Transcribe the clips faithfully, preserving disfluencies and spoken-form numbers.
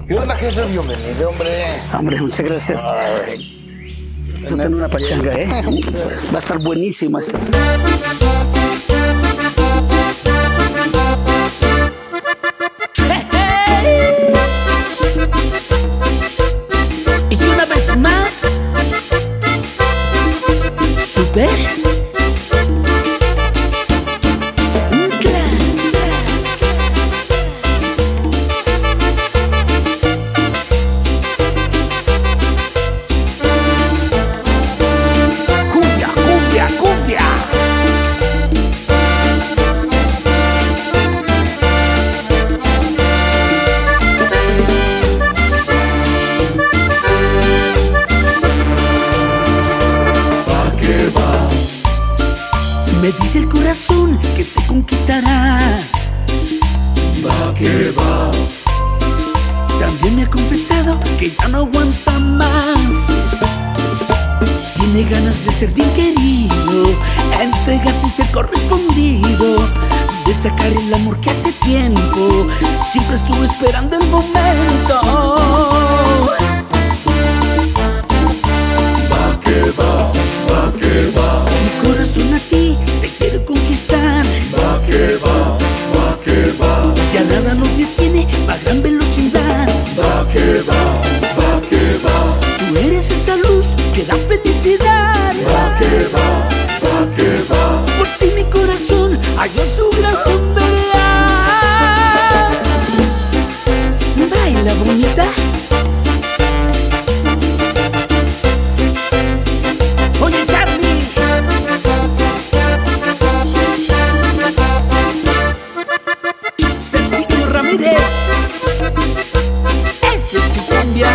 ¿Qué onda, jefe? Bienvenido, hombre. Hombre, muchas gracias. Vamos a tener una pachanga, ¿eh? Va a estar buenísima esta. Y una vez más, super. Me dice el corazón que te conquistará. Va que va. También me ha confesado que ya no aguanta más. Tiene ganas de ser bien querido, entregarse y ser correspondido, de sacar el amor que hace tiempo siempre estuve esperando el momento. Va que va, va que va. Mi corazón a ti te quiere conquistar. Va que va, va que va. Ya nada lo detiene, va a gran velocidad. Va que va, va que va. Tú eres esa luz que da felicidad. Va que va, va que va. Por ti mi corazón halló su gran verdad. Baila bonita. Oye Charlie, Sergio Ramírez, esto es tu cumbia.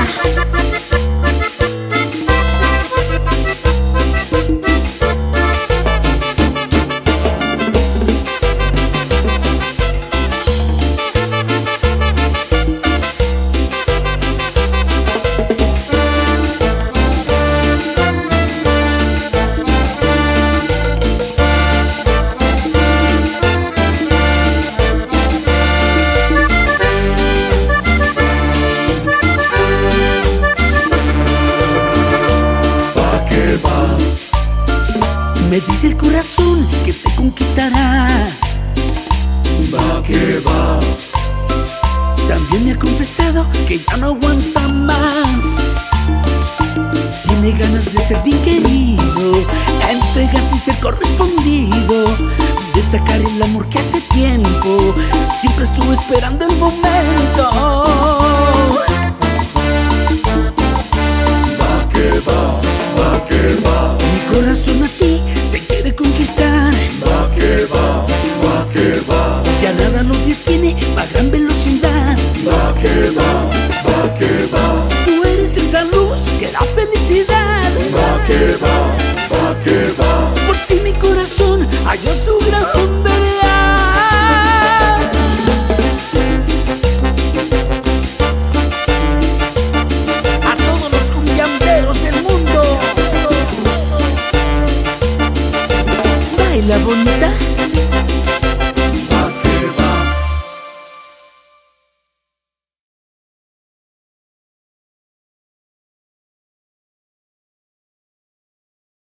Me dice el corazón que te conquistará. Va que va. También me ha confesado que ya no aguanta más. Tiene ganas de ser bien querido, entregarse y ser correspondido, de sacar el amor que hace tiempo siempre estuve esperando el momento. Va que va, va que va. Mi corazón a ti te quiere conquistar. Va que va, va que va. Ya nada lo detiene, va a gran velocidad. Va que va, va que va. Tú eres esa luz que da felicidad. Va que va, va que va. Por ti mi corazón halló su gran verdad. A todos los cumbiamberos del mundo, baila bonita.